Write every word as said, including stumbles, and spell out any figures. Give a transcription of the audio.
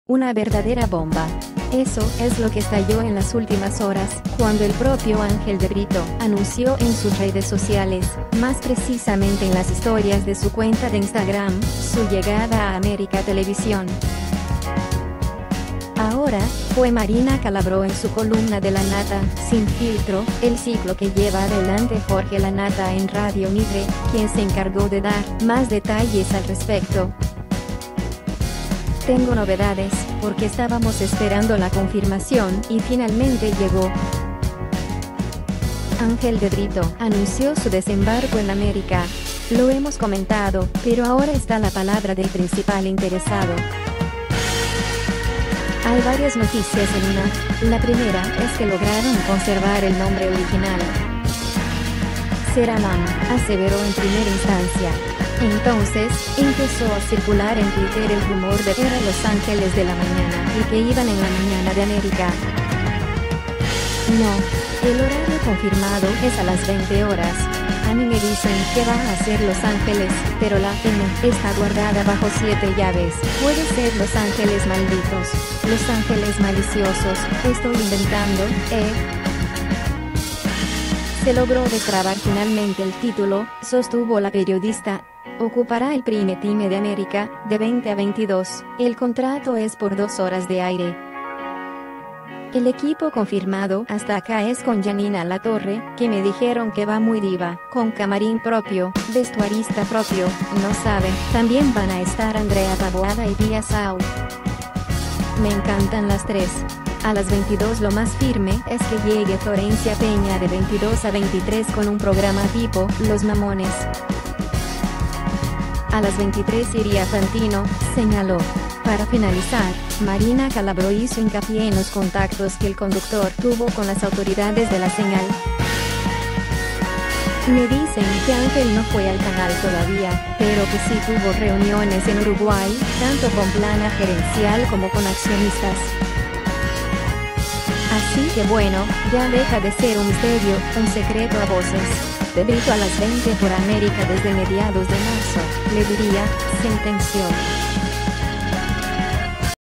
Una verdadera bomba. Eso es lo que estalló en las últimas horas, cuando el propio Ángel de Brito anunció en sus redes sociales, más precisamente en las historias de su cuenta de Instagram, su llegada a América Televisión. Ahora, fue Marina Calabró en su columna de La Nata, Sin Filtro, el ciclo que lleva adelante Jorge La Nata en Radio Mitre, quien se encargó de dar más detalles al respecto. Tengo novedades, porque estábamos esperando la confirmación y finalmente llegó. Ángel de Brito anunció su desembarco en América. Lo hemos comentado, pero ahora está la palabra del principal interesado. Hay varias noticias en una. La primera es que lograron conservar el nombre original. Seralam, aseveró en primera instancia. Entonces, empezó a circular en Twitter el rumor de que eran Los Ángeles de la mañana y que iban en la mañana de América. No, el horario confirmado es a las veinte horas. A mí me dicen que va a ser Los Ángeles, pero la pena está guardada bajo siete llaves. Puede ser Los Ángeles malditos, Los Ángeles maliciosos, estoy inventando, ¿eh? Se logró destrabar finalmente el título, sostuvo la periodista. Ocupará el Prime Time de América, de veinte a veintidós, el contrato es por dos horas de aire. El equipo confirmado hasta acá es con Janina Latorre, que me dijeron que va muy diva, con camarín propio, vestuarista propio, no saben, también van a estar Andrea Taboada y Vía Sau. Me encantan las tres. A las veintidós lo más firme es que llegue Florencia Peña de veintidós a veintitrés con un programa tipo, Los Mamones. A las veintitrés iría Fantino, señaló. Para finalizar, Marina Calabró hizo hincapié en los contactos que el conductor tuvo con las autoridades de la señal. Me dicen que Ángel no fue al canal todavía, pero que sí tuvo reuniones en Uruguay, tanto con plana gerencial como con accionistas. Así que bueno, ya deja de ser un misterio, un secreto a voces. De Brito a las veinte por América desde mediados de marzo, le diría, sentenció.